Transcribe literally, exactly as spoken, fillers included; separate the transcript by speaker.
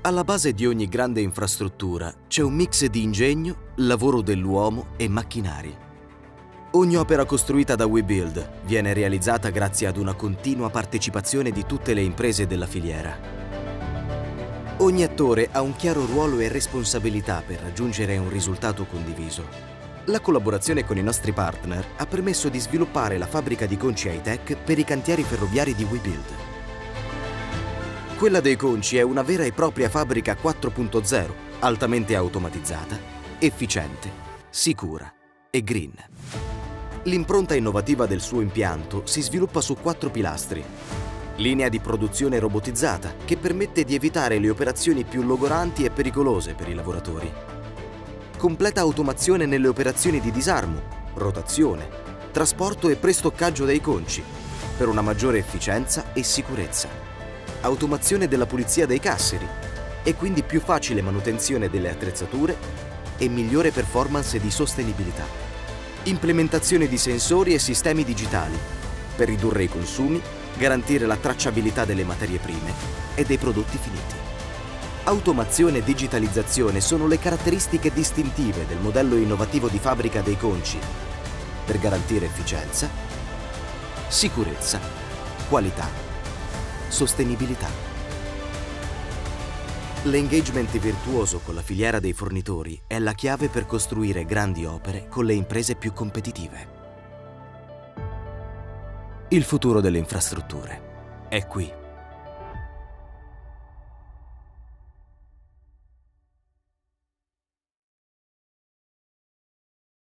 Speaker 1: Alla base di ogni grande infrastruttura c'è un mix di ingegno, lavoro dell'uomo e macchinari. Ogni opera costruita da Webuild viene realizzata grazie ad una continua partecipazione di tutte le imprese della filiera. Ogni attore ha un chiaro ruolo e responsabilità per raggiungere un risultato condiviso. La collaborazione con i nostri partner ha permesso di sviluppare la fabbrica di conci high-tech per i cantieri ferroviari di Webuild. Quella dei conci è una vera e propria fabbrica quattro punto zero, altamente automatizzata, efficiente, sicura e green. L'impronta innovativa del suo impianto si sviluppa su quattro pilastri. Linea di produzione robotizzata che permette di evitare le operazioni più logoranti e pericolose per i lavoratori. Completa automazione nelle operazioni di disarmo, rotazione, trasporto e prestoccaggio dei conci per una maggiore efficienza e sicurezza. Automazione della pulizia dei casseri e quindi più facile manutenzione delle attrezzature e migliore performance di sostenibilità. Implementazione di sensori e sistemi digitali per ridurre i consumi, garantire la tracciabilità delle materie prime e dei prodotti finiti. Automazione e digitalizzazione sono le caratteristiche distintive del modello innovativo di fabbrica dei conci per garantire efficienza, sicurezza, qualità, sostenibilità. L'engagement virtuoso con la filiera dei fornitori è la chiave per costruire grandi opere con le imprese più competitive. Il futuro delle infrastrutture è qui.